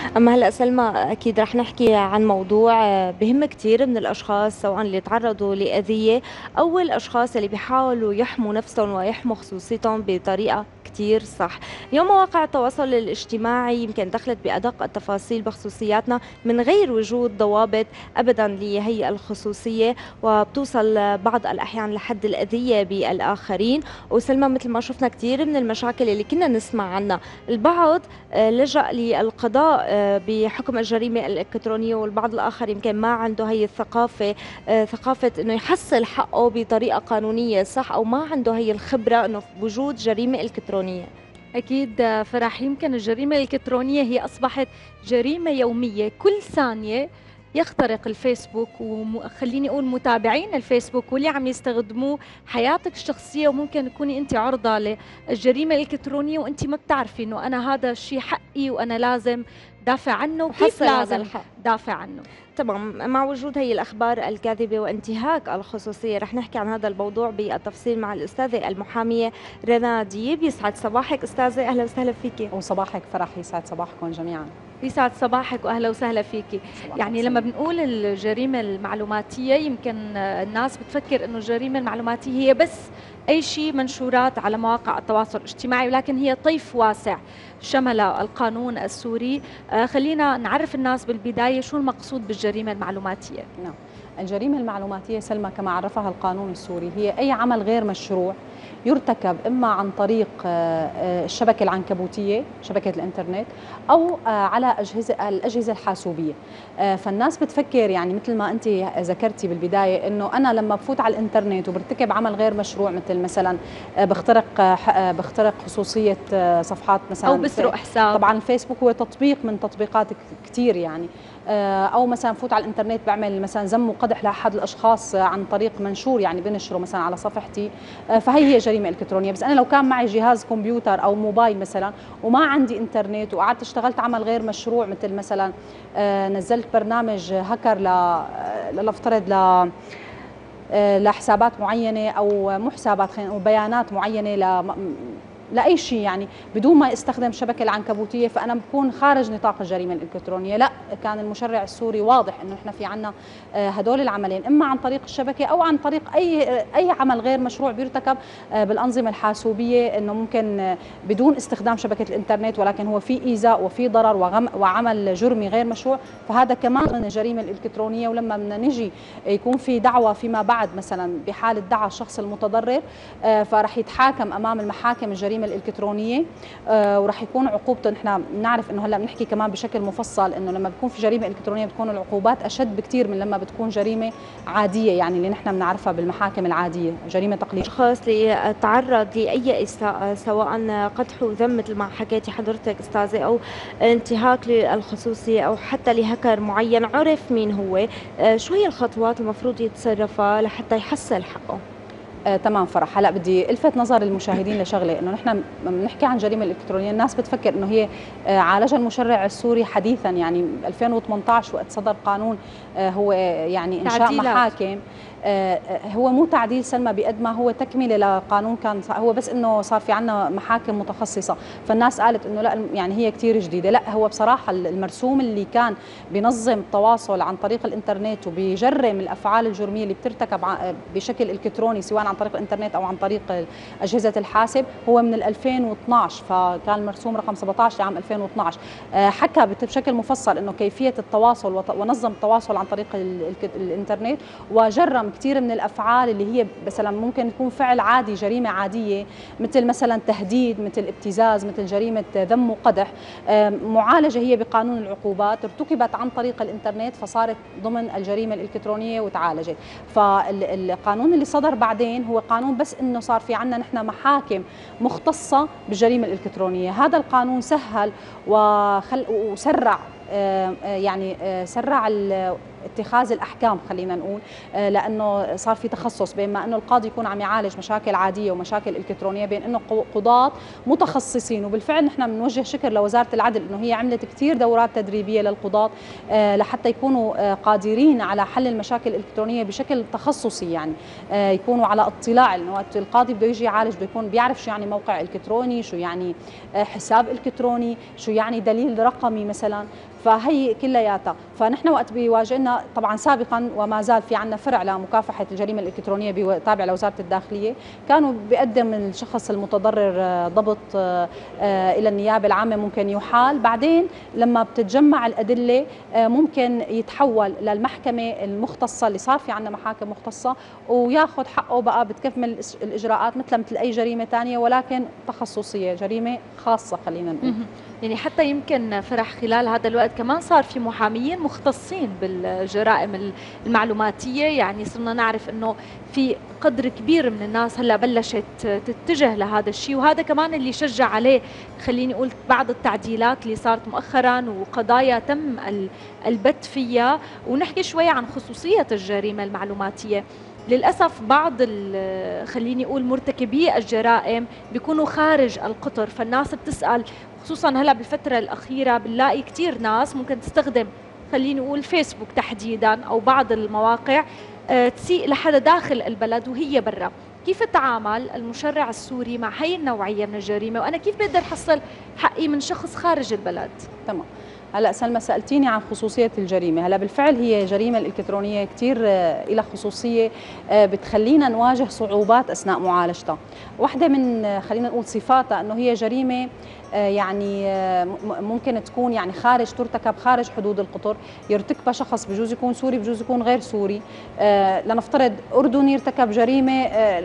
أما هلأ سلمى، أكيد رح نحكي عن موضوع بهم كتير من الأشخاص، سواء اللي تعرضوا لأذية أو الأشخاص اللي بيحاولوا يحموا نفسهم ويحموا خصوصيتهم بطريقة كتير صح. اليوم مواقع التواصل الاجتماعي يمكن دخلت بأدق التفاصيل بخصوصياتنا من غير وجود ضوابط أبدا لهي الخصوصية، وبتوصل بعض الأحيان لحد الأذية بالآخرين. وسلمى، مثل ما شفنا كتير من المشاكل اللي كنا نسمع عنها، البعض لجأ للقضاء بحكم الجريمة الإلكترونية، والبعض الآخر يمكن ما عنده هي الثقافة، ثقافة إنه يحصل حقه بطريقة قانونية صح، أو ما عنده هي الخبرة إنه بوجود جريمة إلكترونية. أكيد فرح، يمكن الجريمة الإلكترونية هي أصبحت جريمة يومية. كل ثانية يخترق الفيسبوك، وخليني أقول متابعين الفيسبوك واللي عم يستخدموه حياتك الشخصية، وممكن تكوني أنت عرضة للجريمة الإلكترونية وأنت ما بتعرفي أنه أنا هذا الشيء حقي وأنا لازم دافع عنه، وكيف لازم دافع عنه. تمام. مع وجود هي الأخبار الكاذبة وانتهاك الخصوصية، رح نحكي عن هذا الموضوع بالتفصيل مع الأستاذة المحامية رنا ديب. يسعد صباحك أستاذة، أهلا وسهلا فيكي. وصباحك فرح، يسعد صباحكم جميعا. يسعد صباحك واهلا وسهلا فيكي. يعني لما بنقول الجريمه المعلوماتيه، يمكن الناس بتفكر انه الجريمه المعلوماتيه هي بس اي شيء منشورات على مواقع التواصل الاجتماعي، ولكن هي طيف واسع شمل القانون السوري. خلينا نعرف الناس بالبدايه شو المقصود بالجريمه المعلوماتيه. نعم، الجريمه المعلوماتيه سلمى كما عرفها القانون السوري هي اي عمل غير مشروع يرتكب إما عن طريق الشبكة العنكبوتية، شبكة الإنترنت، أو على الأجهزة الحاسوبية. فالناس بتفكر يعني مثل ما أنت ذكرتي بالبداية إنه أنا لما بفوت على الإنترنت وبرتكب عمل غير مشروع، مثل مثلا بخترق خصوصية صفحات مثلا، أو بسرق حساب. طبعا الفيسبوك هو تطبيق من تطبيقات كتير يعني، او مثلا فوت على الانترنت بعمل مثلا ذم وقدح لاحد الاشخاص عن طريق منشور يعني بنشره مثلا على صفحتي، فهي جريمه الكترونيه. بس انا لو كان معي جهاز كمبيوتر او موبايل مثلا وما عندي انترنت وقعدت اشتغلت عمل غير مشروع، مثل مثلا نزلت برنامج هاكر لنفترض لحسابات معينه او مو حسابات، خلينا نقول بيانات معينه لاي شيء يعني بدون ما استخدم شبكه العنكبوتيه، فانا بكون خارج نطاق الجريمه الالكترونيه. لا، كان المشرع السوري واضح انه احنا في عنا هدول العملين، اما عن طريق الشبكه او عن طريق اي عمل غير مشروع بيرتكب بالانظمه الحاسوبيه، انه ممكن بدون استخدام شبكه الانترنت ولكن هو في ايذاء وفي ضرر وعمل جرمي غير مشروع، فهذا كمان من الجريمه الالكترونيه. ولما بدنا نجي يكون في دعوه فيما بعد مثلا بحاله دعا الشخص المتضرر، فراح يتحاكم امام المحاكم الجريمه الالكترونيه، وراح يكون عقوبته، نحن بنعرف انه هلا بنحكي كمان بشكل مفصل انه لما بتكون في جريمه الكترونيه بتكون العقوبات اشد بكثير من لما بتكون جريمه عاديه، يعني اللي نحن بنعرفها بالمحاكم العاديه، جريمه تقليد. الاشخاص اللي تعرض لاي اساءه، سواء قدح وذم مثل ما حكيتي حضرتك استاذه، او انتهاك للخصوصيه، او حتى لهكر معين، عرف مين هو، شو هي الخطوات المفروض يتصرفها لحتى يحصل حقه؟ تمام فرح، هلا بدي الفت نظر المشاهدين لشغله، انه نحن بنحكي عن جريمه الالكترونيه الناس بتفكر انه هي عالجها المشرع السوري حديثا، يعني 2018 وقت صدر قانون هو يعني انشاء محاكم. هو مو تعديل سلمى بقد ما هو تكمله لقانون كان، هو بس انه صار في عنا محاكم متخصصه، فالناس قالت انه لا يعني هي كثير جديده. لا، هو بصراحه المرسوم اللي كان بينظم التواصل عن طريق الانترنت وبيجرم الافعال الجرميه اللي بترتكب بشكل الكتروني سواء عن طريق الانترنت او عن طريق اجهزه الحاسب هو من 2012، فكان المرسوم رقم 17 عام 2012. حكى بشكل مفصل انه كيفيه التواصل ونظم التواصل عن طريق الانترنت، وجرم كثير من الافعال اللي هي مثلا ممكن يكون فعل عادي، جريمه عاديه مثل مثلا تهديد، مثل ابتزاز، مثل جريمه ذم وقدح، معالجه هي بقانون العقوبات، ارتكبت عن طريق الانترنت فصارت ضمن الجريمه الالكترونيه وتعالجت. فالقانون اللي صدر بعدين هو قانون بس انه صار في عندنا نحن محاكم مختصه بالجريمه الالكترونيه. هذا القانون سهل وسرع، يعني سرع اتخاذ الاحكام، خلينا نقول، لانه صار في تخصص بين ما انه القاضي يكون عم يعالج مشاكل عاديه ومشاكل الكترونيه، بين انه قضاة متخصصين. وبالفعل نحن بنوجه شكر لوزاره العدل انه هي عملت كثير دورات تدريبيه للقضاة لحتى يكونوا قادرين على حل المشاكل الالكترونيه بشكل تخصصي، يعني يكونوا على اطلاع انه وقت القاضي بده يجي يعالج بده يكون بيعرف شو يعني موقع الكتروني، شو يعني حساب الكتروني، شو يعني دليل رقمي مثلا. فهي كلياتها. فنحن وقت بيواجهنا طبعا سابقا وما زال في عندنا فرع لمكافحه الجريمه الالكترونيه تابع لوزاره الداخليه، كانوا بيقدم الشخص المتضرر ضبط الى النيابه العامه، ممكن يحال، بعدين لما بتتجمع الادله ممكن يتحول للمحكمه المختصه اللي صار في عندنا محاكم مختصه وياخذ حقه، بقى بتكمل الاجراءات مثل اي جريمه ثانيه ولكن تخصصيه، جريمه خاصه خلينا نقول. يعني حتى يمكن فرح خلال هذا الوقت كمان صار في محاميين مختصين بالجرائم المعلوماتيه، يعني صرنا نعرف انه في قدر كبير من الناس هلا بلشت تتجه لهذا الشيء، وهذا كمان اللي شجع عليه خليني اقول بعض التعديلات اللي صارت مؤخرا وقضايا تم البت فيها. ونحكي شوي عن خصوصيه الجريمه المعلوماتيه. للأسف بعض خليني أقول مرتكبي الجرائم بيكونوا خارج القطر، فالناس بتسأل خصوصا هلا بالفترة الأخيرة بنلاقي كتير ناس ممكن تستخدم خليني أقول فيسبوك تحديدا أو بعض المواقع تسيء لحدا داخل البلد وهي برا. كيف تعامل المشرع السوري مع هي النوعية من الجريمة، وأنا كيف بقدر أحصل حقي من شخص خارج البلد؟ تمام. هلا سلمى سالتيني عن خصوصيه الجريمه، هلا بالفعل هي جريمه الالكترونيه كثير لها خصوصيه بتخلينا نواجه صعوبات اثناء معالجتها. واحده من خلينا نقول صفاتها انه هي جريمه يعني ممكن تكون يعني ترتكب خارج حدود القطر، يرتكبها شخص بجوز يكون سوري بجوز يكون غير سوري. لنفترض اردني ارتكب جريمه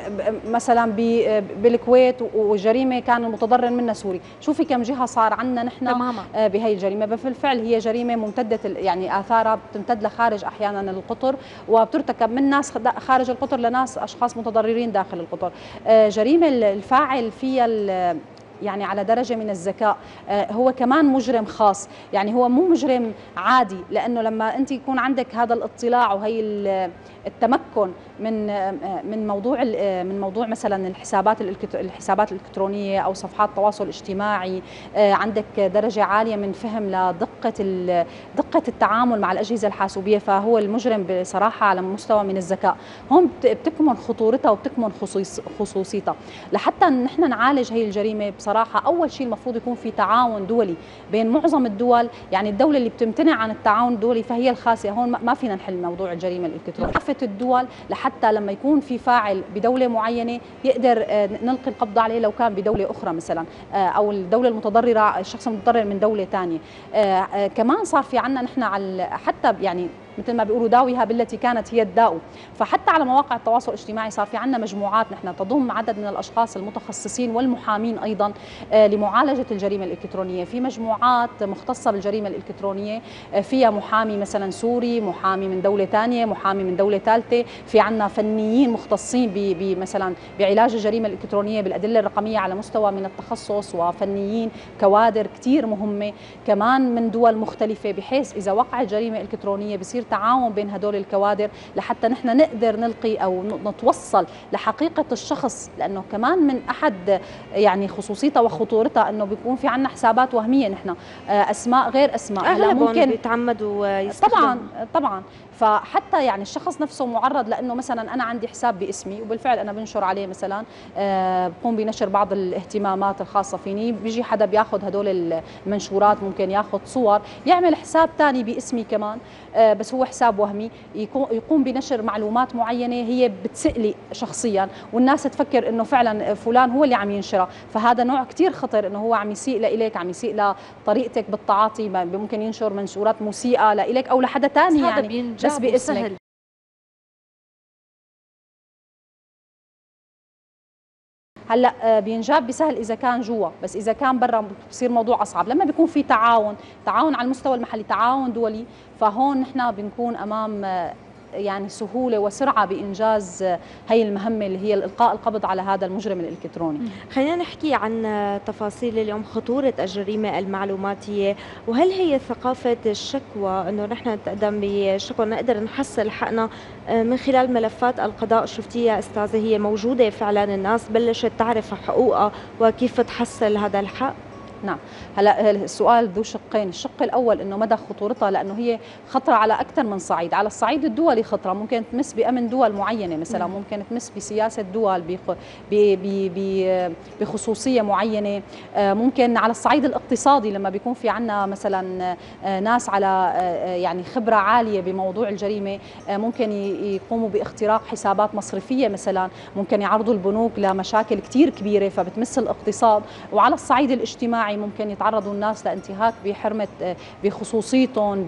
مثلا بالكويت والجريمه كان المتضرر منها سوري، شوفي كم جهه صار عندنا نحن بهي الجريمه. بالفعل هي جريمه ممتده، يعني اثارها بتمتد لخارج احيانا القطر وبترتكب من ناس خارج القطر لناس اشخاص متضررين داخل القطر. جريمه الفاعل فيها يعني على درجة من الذكاء، هو كمان مجرم خاص، يعني هو مو مجرم عادي، لأنه لما أنت يكون عندك هذا الاطلاع وهي التمكن من موضوع مثلا الحسابات الإلكترونية أو صفحات التواصل الاجتماعي، عندك درجة عالية من فهم دقة التعامل مع الأجهزة الحاسوبية، فهو المجرم بصراحة على مستوى من الذكاء. هون بتكمن خطورتها وبتكمن خصوصيتها. لحتى نحن نعالج هي الجريمة بصراحة أول شيء المفروض يكون في تعاون دولي بين معظم الدول، يعني الدولة اللي بتمتنع عن التعاون الدولي فهي الخاسئة، هون ما فينا نحل موضوع الجريمة الإلكترونية. كافة الدول لحتى لما يكون في فاعل بدولة معينة يقدر نلقي القبض عليه لو كان بدولة أخرى مثلا، أو الدولة المتضررة الشخص المتضرر من دولة ثانية. كمان صار في عنا نحن حتى يعني مثل ما بيقولوا داويها بالتي كانت هي الداء، فحتى على مواقع التواصل الاجتماعي صار في عندنا مجموعات نحن تضم عدد من الاشخاص المتخصصين والمحامين ايضا لمعالجه الجريمه الالكترونيه. في مجموعات مختصه بالجريمه الالكترونيه فيها محامي مثلا سوري، محامي من دوله ثانيه، محامي من دوله ثالثه، في عندنا فنيين مختصين مثلا بعلاج الجريمه الالكترونيه بالادله الرقميه على مستوى من التخصص، وفنيين كوادر كثير مهمه كمان من دول مختلفه، بحيث اذا وقعت جريمه الكترونيه بصير تعاون بين هدول الكوادر لحتى نحن نقدر نلقي او نتوصل لحقيقه الشخص. لانه كمان من احد يعني خصوصيتها وخطورتها انه بيكون في عندنا حسابات وهميه، نحن اسماء غير اسماء، هلا ممكن بيتعمدوا يستخدموا طبعا فحتى يعني الشخص نفسه معرض، لانه مثلا انا عندي حساب باسمي وبالفعل انا بنشر عليه مثلا، بقوم بنشر بعض الاهتمامات الخاصه فيني، بيجي حدا بياخذ هدول المنشورات، ممكن ياخذ صور، يعمل حساب ثاني باسمي كمان بس هو حساب وهمي، يقوم بنشر معلومات معينه هي بتسئلي شخصيا، والناس تفكر انه فعلا فلان هو اللي عم ينشرها. فهذا نوع كثير خطر، انه هو عم يسيء لإلك، عم يسيء لطريقتك بالتعاطي، ممكن ينشر منشورات مسيئه لإلك او لحدا ثاني يعني بس باسمك. هلا بينجاب بسهل اذا كان جوا، بس اذا كان برا بصير موضوع اصعب. لما بيكون في تعاون على المستوى المحلي، تعاون دولي، فهون نحن بنكون امام يعني سهوله وسرعه بانجاز هي المهمه اللي هي القاء القبض على هذا المجرم الالكتروني. خلينا نحكي عن تفاصيل اليوم، خطوره الجريمه المعلوماتيه، وهل هي ثقافه الشكوى انه نحن نتقدم بشكوى نقدر نحصل حقنا من خلال ملفات القضاء؟ شفتيها استاذه هي موجوده فعلا، الناس بلشت تعرف حقوقها وكيف تحصل هذا الحق؟ نعم. هلا السؤال ذو شقين، الشق الاول انه مدى خطورتها، لانه هي خطره على اكثر من صعيد. على الصعيد الدولي خطره، ممكن تمس بامن دول معينه مثلا، ممكن تمس بسياسه دول، بخصوصيه معينه. ممكن على الصعيد الاقتصادي لما بيكون في عندنا مثلا ناس على يعني خبره عاليه بموضوع الجريمه، ممكن يقوموا باختراق حسابات مصرفيه مثلا، ممكن يعرضوا البنوك لمشاكل كثير كبيره فبتمس الاقتصاد. وعلى الصعيد الاجتماعي ممكن يتعرضوا الناس لانتهاك بحرمه بخصوصيتهم،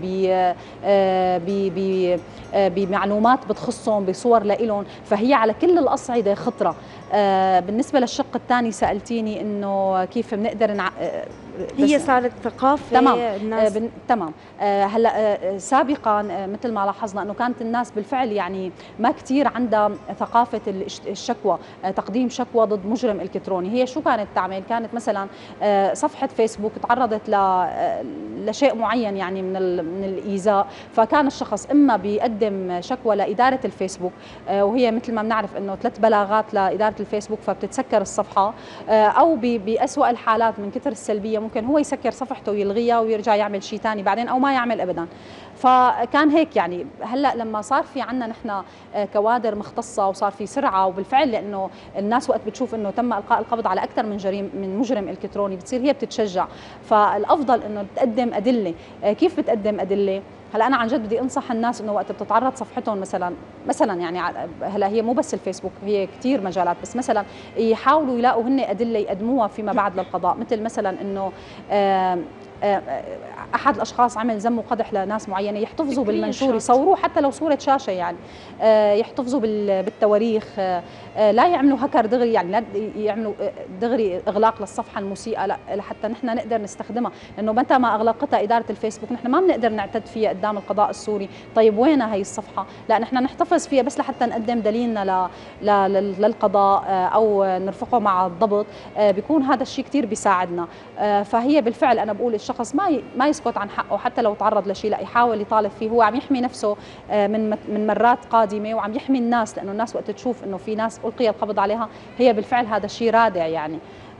بمعلومات بتخصهم، بصور لإلهم. فهي على كل الاصعده خطره. بالنسبه للشق الثاني سالتيني انه كيف بنقدر هي صارت ثقافه. تمام. الناس تمام. هلا سابقا مثل ما لاحظنا انه كانت الناس بالفعل يعني ما كثير عندها ثقافه الشكوى، تقديم شكوى ضد مجرم الكتروني. هي شو كانت تعمل؟ كانت مثلا صفحه فيسبوك تعرضت لشيء معين يعني من الايذاء، فكان الشخص اما بيقدم شكوى لاداره الفيسبوك، وهي مثل ما بنعرف انه 3 بلاغات لاداره الفيسبوك فبتتسكر الصفحه، او باسوأ الحالات من كثر السلبيه ممكن هو يسكر صفحته ويلغيها ويرجع يعمل شيء ثاني بعدين، او ما يعمل ابدا. فكان هيك يعني. هلا لما صار في عندنا نحن كوادر مختصه وصار في سرعه، وبالفعل لانه الناس وقت بتشوف انه تم القاء القبض على اكثر من مجرم الكتروني بتصير هي بتتشجع. فالافضل انه تقدم ادله. كيف بتقدم ادله؟ هلا انا عن جد بدي انصح الناس انه وقت بتتعرض صفحتهم مثلا يعني هلا هي مو بس الفيسبوك، هي كثير مجالات، بس مثلا يحاولوا يلاقوا هن ادله يقدموها فيما بعد للقضاء، مثل مثلا انه احد الاشخاص عمل ذم وقدح لناس معينه، يحتفظوا بالمنشور، يصوروه حتى لو صوره شاشه يعني، يحتفظوا بالتواريخ، لا يعملوا هكر دغري، يعني لا يعملوا دغري اغلاق للصفحه المسيئه، لا لحتى نحن نقدر نستخدمها، لانه متى ما اغلقتها اداره الفيسبوك نحن ما بنقدر نعتد فيها قدام القضاء السوري. طيب وينها هي الصفحه؟ لا نحن نحتفظ فيها بس لحتى نقدم دليلنا للقضاء او نرفقه مع الضبط، بيكون هذا الشيء كثير بيساعدنا. فهي بالفعل انا بقول الشخص ما يسكت عن حقه حتى لو تعرض لشيء، لا يحاول يطالب فيه، هو عم يحمي نفسه من مرات قادمه، وعم يحمي الناس، لانه الناس وقت تشوف انه في ناس القي القبض عليها هي بالفعل هذا الشيء رادع يعني.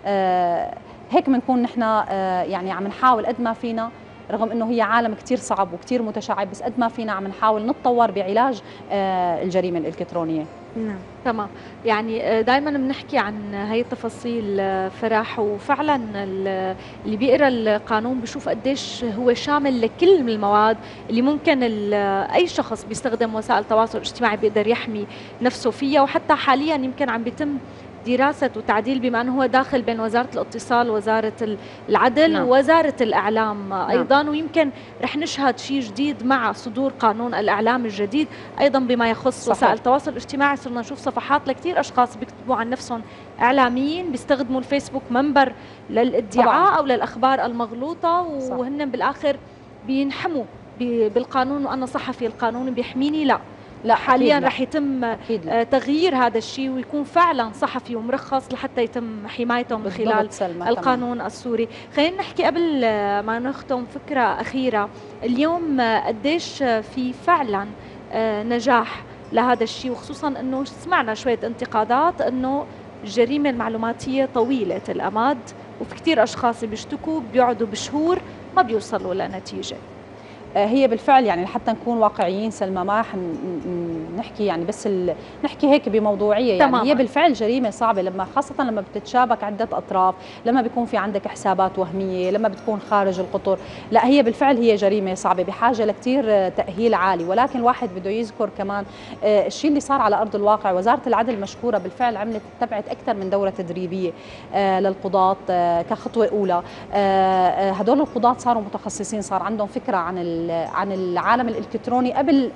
هيك بنكون نحن يعني عم نحاول قد ما فينا، رغم انه هي عالم كثير صعب وكثير متشعب، بس قد ما فينا عم نحاول نتطور بعلاج الجريمه الالكترونيه. نعم تمام. يعني دائما بنحكي عن هي التفاصيل فرح، وفعلا اللي بيقرا القانون بشوف قديش هو شامل لكل المواد اللي ممكن اي شخص بيستخدم وسائل التواصل الاجتماعي بيقدر يحمي نفسه فيها. وحتى حاليا يمكن عم بيتم دراسة وتعديل بما أنه هو داخل بين وزارة الاتصال ووزارة العدل نعم. ووزارة الإعلام نعم. أيضا، ويمكن رح نشهد شيء جديد مع صدور قانون الإعلام الجديد أيضا بما يخص صحيح. وسائل التواصل الاجتماعي. صرنا نشوف صفحات لكثير أشخاص بيكتبوا عن نفسهم إعلاميين بيستخدموا الفيسبوك منبر للادعاء طبعا. أو للأخبار المغلوطة، وهن بالآخر بينحموا بالقانون، وأنا صحفي القانون بيحميني. لا حاليا رح يتم تغيير هذا الشيء، ويكون فعلا صحفي ومرخص لحتى يتم حمايتهم من خلال القانون السوري. خلينا نحكي قبل ما نختم فكرة أخيرة. اليوم قديش في فعلا نجاح لهذا الشيء، وخصوصا أنه سمعنا شوية انتقادات أنه الجريمة المعلوماتية طويلة الأمد، وفي كثير أشخاص بيشتكوا بيقعدوا بشهور ما بيوصلوا لنتيجة. هي بالفعل يعني لحتى نكون واقعيين سلمى، ما رح نحكي يعني بس نحكي هيك بموضوعيه يعني. هي بالفعل جريمه صعبه، خاصه لما بتتشابك عده اطراف، لما بيكون في عندك حسابات وهميه، لما بتكون خارج القطر. لا هي بالفعل هي جريمه صعبه بحاجه لكثير تاهيل عالي. ولكن الواحد بده يذكر كمان الشيء اللي صار على ارض الواقع. وزاره العدل مشكوره بالفعل اتبعت اكثر من دوره تدريبيه للقضاة كخطوه اولى. هدول القضاة صاروا متخصصين، صار عندهم فكره عن العالم الالكتروني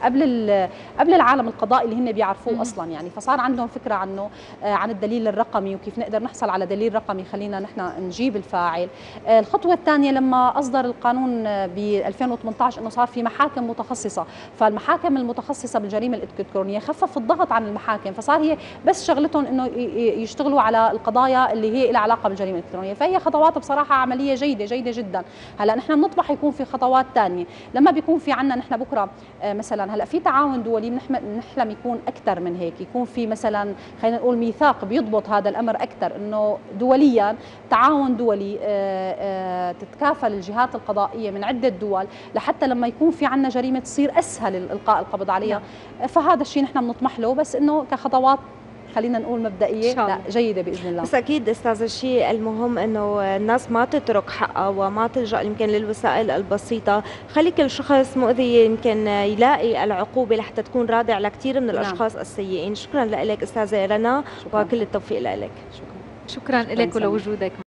قبل العالم القضائي اللي هن بيعرفوه اصلا يعني. فصار عندهم فكره عنه، عن الدليل الرقمي وكيف نقدر نحصل على دليل رقمي خلينا نحن نجيب الفاعل. الخطوه الثانيه لما اصدر القانون ب 2018 انه صار في محاكم متخصصه، فالمحاكم المتخصصه بالجريمه الالكترونيه خفف الضغط عن المحاكم، فصار هي بس شغلتهم انه يشتغلوا على القضايا اللي هي لها علاقه بالجريمه الالكترونيه. فهي خطوات بصراحه عمليه جيده جدا. هلا نحن بنطمح يكون في خطوات ثانيه. لما بيكون في عندنا نحن بكره مثلا هلا في تعاون دولي بنحلم يكون اكثر من هيك، يكون في مثلا خلينا نقول ميثاق بيضبط هذا الامر اكثر، انه دوليا تعاون دولي تتكافل الجهات القضائيه من عده دول لحتى لما يكون في عندنا جريمه تصير اسهل القاء القبض عليها. فهذا الشيء نحن بنطمح له، بس انه كخطوات خلينا نقول مبدئيه لا جيده باذن الله. بس اكيد استاذ الشيء المهم انه الناس ما تترك حقها وما تلجا يمكن للوسائل البسيطه، خلي كل شخص مؤذي يمكن يلاقي العقوبه لحتى تكون رادع لكثير من الاشخاص السيئين. شكرا لك استاذه رنا وكل التوفيق لك. شكرا لك ولوجودك.